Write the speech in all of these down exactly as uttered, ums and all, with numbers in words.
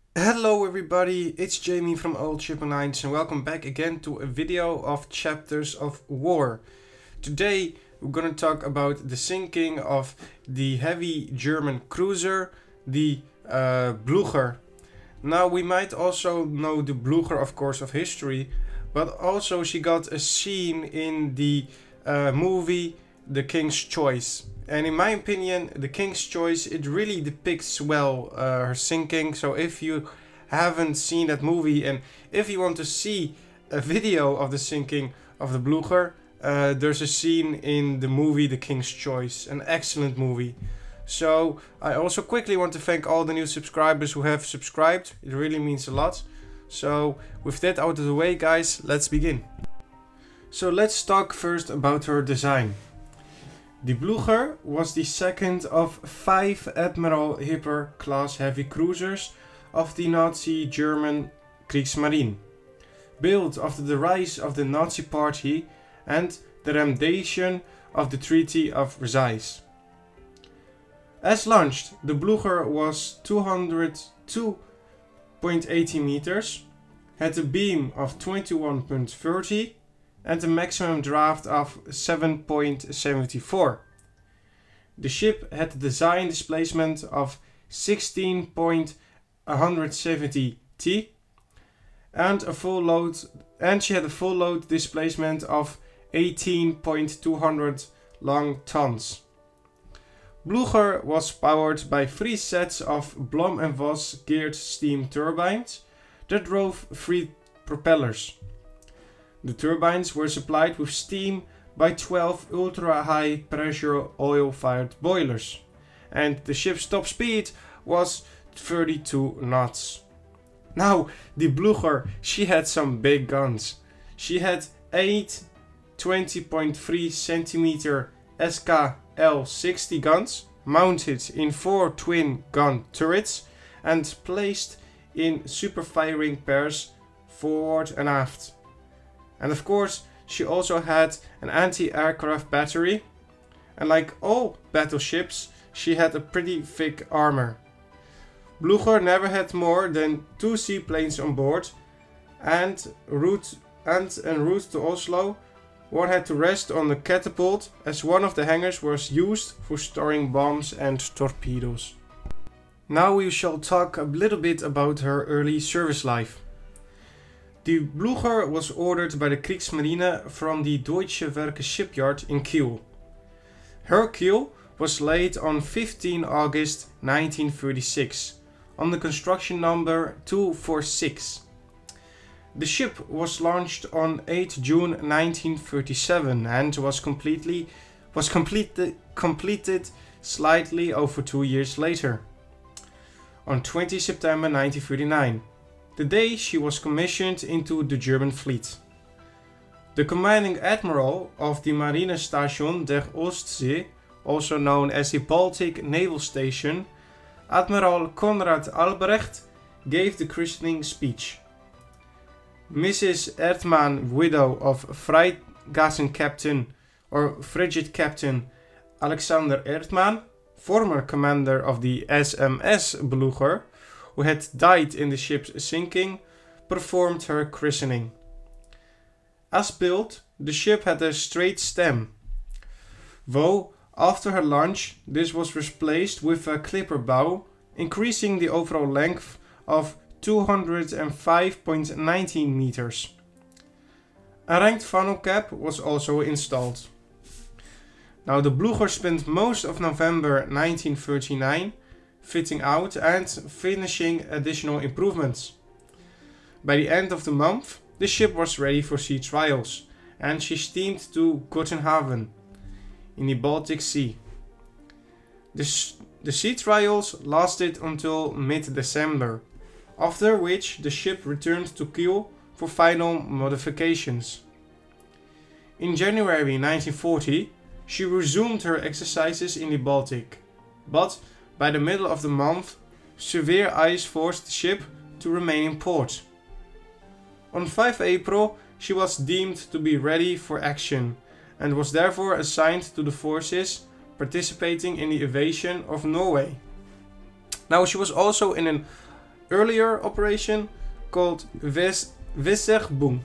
Hello everybody, it's Jamie from Old Ship Lines and welcome back again to a video of Chapters of War. Today we're gonna talk about the sinking of the heavy German cruiser, the uh, Blücher. Now we might also know the Blücher, of course, of history, but also she got a scene in the uh, movie The King's Choice. And in my opinion, The King's Choice, it really depicts well uh, her sinking. So if you haven't seen that movie and if you want to see a video of the sinking of the Blücher, uh, there's a scene in the movie The King's Choice, an excellent movie. So I also quickly want to thank all the new subscribers who have subscribed. It really means a lot. So with that out of the way, guys, let's begin. So let's talk first about her design. The Blücher was the second of five Admiral Hipper class heavy cruisers of the Nazi German Kriegsmarine, built after the rise of the Nazi Party and the ratification of the Treaty of Versailles. As launched, the Blücher was two hundred two point eight zero meters, had a beam of twenty-one point three zero and a maximum draft of seven point seven four. The ship had a design displacement of sixteen point one seven zero T and a full load and she had a full load displacement of eighteen point two zero long tons. Blücher was powered by three sets of Blohm and Voss geared steam turbines that drove three propellers. The turbines were supplied with steam by twelve ultra-high pressure oil-fired boilers, and the ship's top speed was thirty-two knots. Now, the Blücher, she had some big guns. She had eight twenty point three centimeter S K L sixty guns mounted in four twin gun turrets and placed in super firing pairs forward and aft. And of course, she also had an anti-aircraft battery, and like all battleships, she had a pretty thick armor. Blücher never had more than two seaplanes on board, and route and en route to Oslo, one had to rest on the catapult as one of the hangars was used for storing bombs and torpedoes. Now we shall talk a little bit about her early service life. The Blücher was ordered by the Kriegsmarine from the Deutsche Werke shipyard in Kiel. Her keel was laid on fifteenth August nineteen thirty-six on the construction number two forty-six. The ship was launched on eighth June nineteen thirty-seven and was completely was completed completed slightly over two years later, on twentieth September nineteen thirty-nine. The day she was commissioned into the German fleet. The commanding admiral of the Marinestation der Ostsee, also known as the Baltic Naval Station, Admiral Konrad Albrecht, gave the christening speech. Missus Erdmann, widow of Freigassen Captain or Frigate Captain Alexander Erdmann, former commander of the S M S Blücher, who had died in the ship's sinking, performed her christening. As built, the ship had a straight stem, though after her launch this was replaced with a clipper bow, increasing the overall length of two hundred five point one nine meters. A ranked funnel cap was also installed. Now the Blücher spent most of November nineteen thirty-nine fitting out and finishing additional improvements. By the end of the month, the ship was ready for sea trials, and she steamed to Gottenhaven in the Baltic Sea. The, the sea trials lasted until mid-December, after which the ship returned to Kiel for final modifications. In January nineteen forty, she resumed her exercises in the Baltic, but by the middle of the month, severe ice forced the ship to remain in port. On fifth April, she was deemed to be ready for action and was therefore assigned to the forces participating in the invasion of Norway. Now she was also in an earlier operation called Vis Visserbung.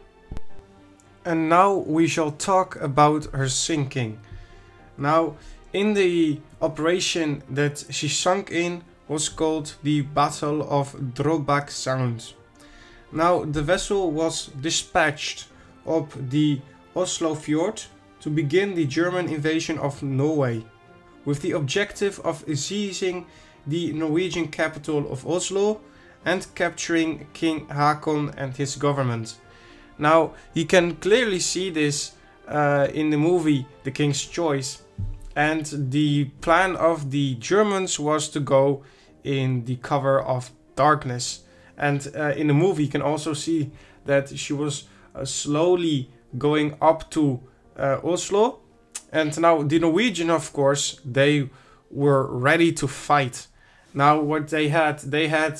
And now we shall talk about her sinking. Now, in the operation that she sunk in was called the Battle of Drobak Sound. Now, the vessel was dispatched up the Oslo Fjord to begin the German invasion of Norway, with the objective of seizing the Norwegian capital of Oslo and capturing King Haakon and his government. Now, you can clearly see this uh, in the movie The King's Choice, and the plan of the Germans was to go in the cover of darkness. And uh, in the movie you can also see that she was uh, slowly going up to uh, Oslo. And now the Norwegian, of course, they were ready to fight. Now what they had, they had,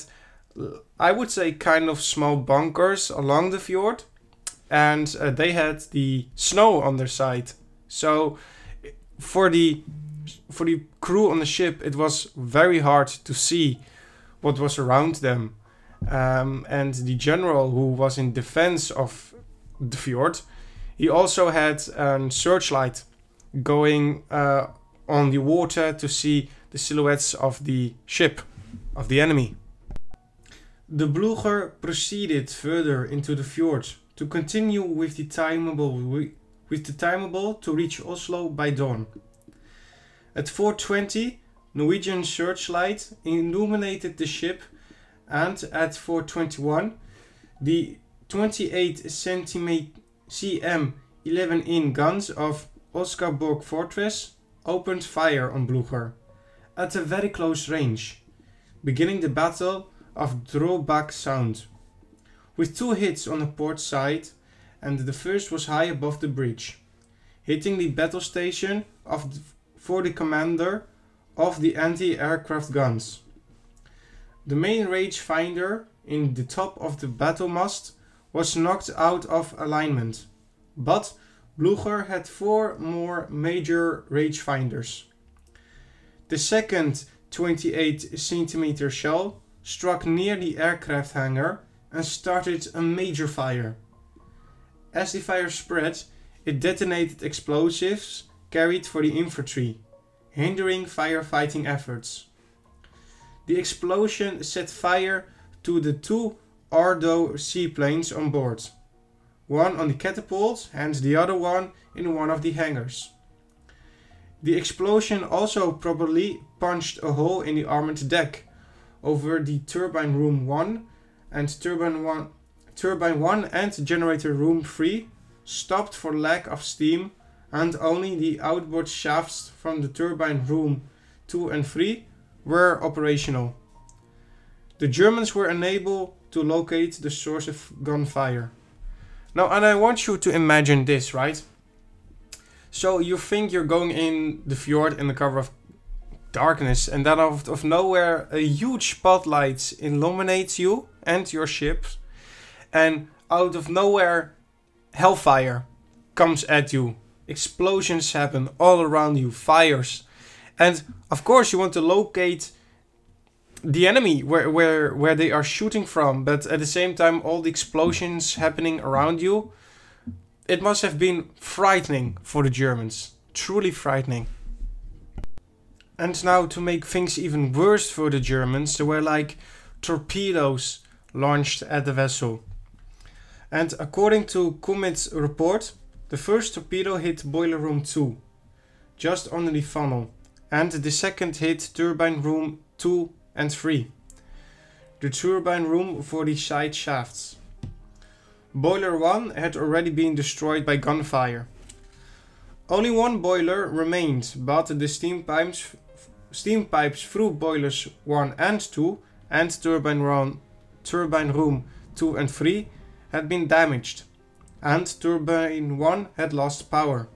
I would say, kind of small bunkers along the fjord. And uh, they had the snow on their side. So for the for the crew on the ship, it was very hard to see what was around them. Um, and the general who was in defense of the fjord, he also had a searchlight going uh, on the water to see the silhouettes of the ship, of the enemy. The Blücher proceeded further into the fjord to continue with the timeable with the timeable to reach Oslo by dawn. At four twenty, Norwegian searchlight illuminated the ship, and at four twenty-one, the twenty-eight centimeter eleven inch guns of Oskarborg Fortress opened fire on Blücher at a very close range, beginning the Battle of Drobak Sound, with two hits on the port side, and the first was high above the bridge, hitting the battle station of the, for the commander of the anti-aircraft guns. The main rangefinder in the top of the battle mast was knocked out of alignment, but Blücher had four more major rangefinders. The second twenty-eight centimeter shell struck near the aircraft hangar and started a major fire. As the fire spread, it detonated explosives carried for the infantry, hindering firefighting efforts. The explosion set fire to the two Ardo seaplanes on board, one on the catapult and the other one in one of the hangars. The explosion also probably punched a hole in the armored deck over the turbine room one, and turbine one, turbine one and generator room three stopped for lack of steam, and only the outboard shafts from the turbine room two and three were operational. The Germans were unable to locate the source of gunfire. Now, and I want you to imagine this, right? So you think you're going in the fjord in the cover of darkness, and then out of nowhere a huge spotlight illuminates you and your ship, and out of nowhere hellfire comes at you. Explosions happen all around you, fires, and of course you want to locate the enemy where, where, where they are shooting from, but at the same time all the explosions happening around you. It must have been frightening for the Germans, truly frightening. And now, to make things even worse for the Germans, there were like torpedoes launched at the vessel. And according to Kummet's report, the first torpedo hit boiler room two, just under the funnel, and the second hit turbine room two and three, the turbine room for the side shafts. Boiler one had already been destroyed by gunfire. Only one boiler remained, but the steam pipes, steam pipes through boilers one and two and turbine room, turbine room two and three had been damaged, and turbine one had lost power.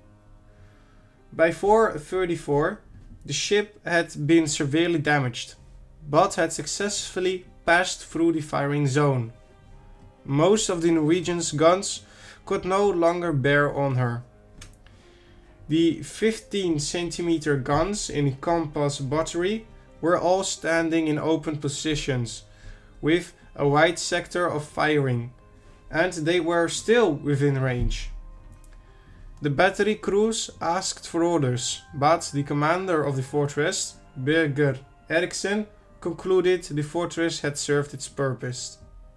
By four thirty-four, the ship had been severely damaged, but had successfully passed through the firing zone. Most of the Norwegians' guns could no longer bear on her. The fifteen centimeter guns in the Compass battery were all standing in open positions, with a wide sector of firing, and they were still within range. The battery crews asked for orders, but the commander of the fortress, Birger Eriksen, concluded the fortress had served its purpose.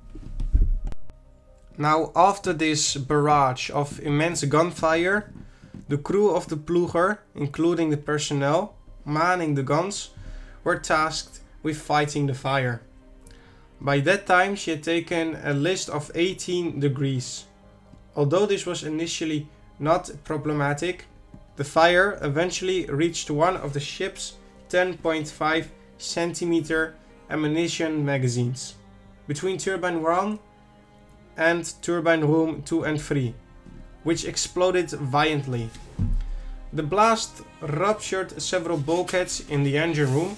Now, after this barrage of immense gunfire, the crew of the Ploeger, including the personnel manning the guns, were tasked with fighting the fire. By that time she had taken a list of eighteen degrees. Although this was initially not problematic, the fire eventually reached one of the ship's ten point five centimeter ammunition magazines between turbine one and turbine room two and three, which exploded violently. The blast ruptured several bulkheads in the engine room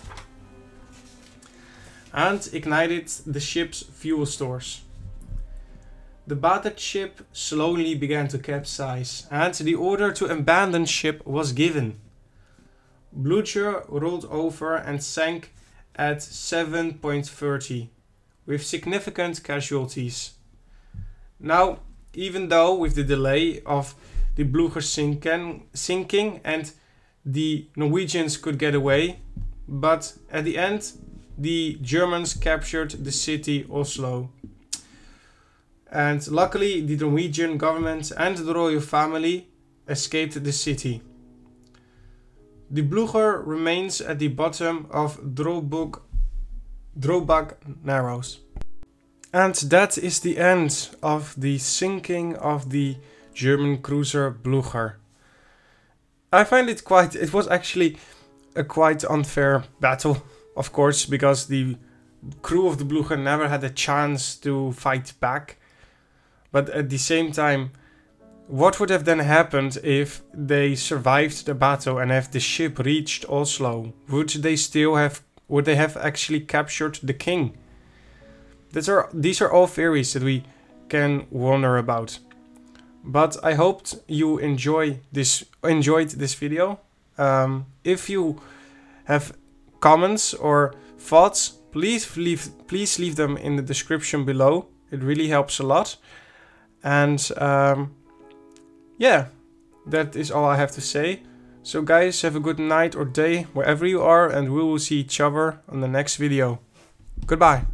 and ignited the ship's fuel stores. The battered ship slowly began to capsize, and the order to abandon ship was given. Blücher rolled over and sank at seven point three, with significant casualties. Now, even though with the delay of the Blücher sinking, sinking and the Norwegians could get away, but at the end the Germans captured the city Oslo. And luckily the Norwegian government and the royal family escaped the city. The Blücher remains at the bottom of Drobak, Drobak Narrows. And that is the end of the sinking of the German cruiser Blücher. I find it quite, it was actually a quite unfair battle, of course, because the crew of the Blücher never had a chance to fight back. But at the same time, what would have then happened if they survived the battle and if the ship reached Oslo? Would they still have, would they have actually captured the king? These are, these are all theories that we can wonder about. But I hoped you enjoy this, enjoyed this video. Um, if you have comments or thoughts, please leave, please leave them in the description below. It really helps a lot. And um, yeah, that is all I have to say. So guys, have a good night or day wherever you are, and we will see each other on the next video. Goodbye.